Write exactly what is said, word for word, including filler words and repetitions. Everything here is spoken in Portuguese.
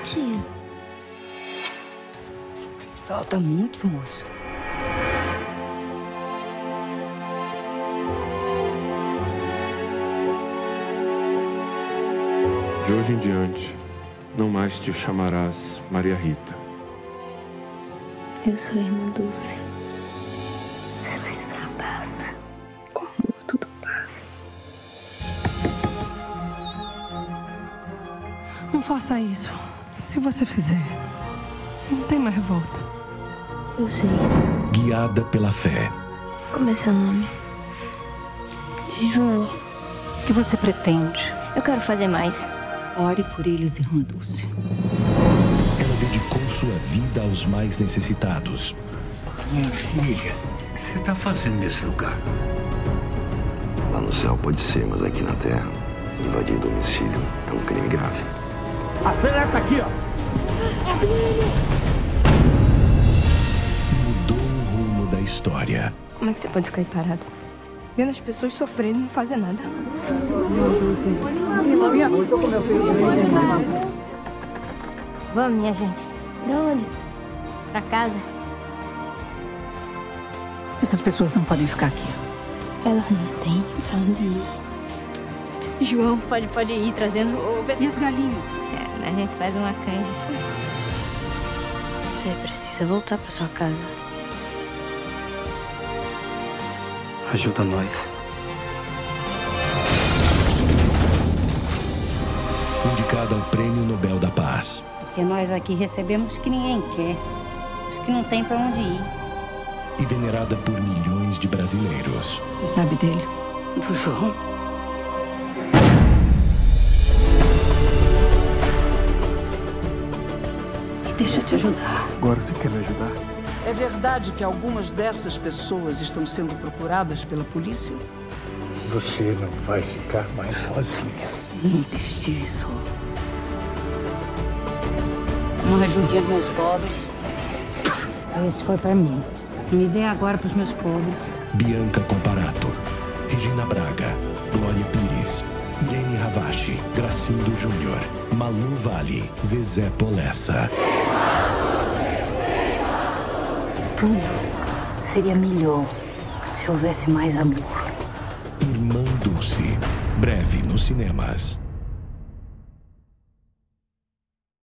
tia. Falta muito, moço. De hoje em diante, não mais te chamarás Maria Rita. Eu sou a irmã Dulce. Você vai ser a passa. Com amor tudo passa. Não faça isso. Se você fizer, não tem mais revolta. Eu sei. Guiada pela fé. Como é seu nome? João. O que você pretende? Eu quero fazer mais. Ore por eles, irmã Dulce. Ela dedicou sua vida aos mais necessitados. Minha filha, o que você está fazendo nesse lugar? Lá no céu pode ser, mas aqui na terra, invadir domicílio é um crime grave. Acelera aqui, ó! E mudou o rumo da história. Como é que você pode ficar aí parado? Vendo as pessoas sofrendo e não fazer nada. Vamos, minha gente. Pra onde? Pra casa. Essas pessoas não podem ficar aqui. Elas não têm pra onde ir. João, pode, pode ir trazendo o E as galinhas? É, a gente faz uma canja. Você precisa voltar pra sua casa. Ajuda nós. Indicada ao Prêmio Nobel da Paz. Porque nós aqui recebemos que ninguém quer. Os que não tem pra onde ir. E venerada por milhões de brasileiros. Você sabe dele? Do João? Deixa eu te ajudar. Agora você quer me ajudar? É verdade que algumas dessas pessoas estão sendo procuradas pela polícia? Você não vai ficar mais sozinha. Nunca estive só. Uma ajudinha pros meus pobres. Esse foi pra mim. Me dê agora pros meus pobres. Bianca Comparato, Regina Braga, Glória Pires, Irene Ravache, Gracindo Júnior, Malu Vale, Zezé Polessa. Tudo seria melhor se houvesse mais amor. Irmã Dulce, breve nos cinemas.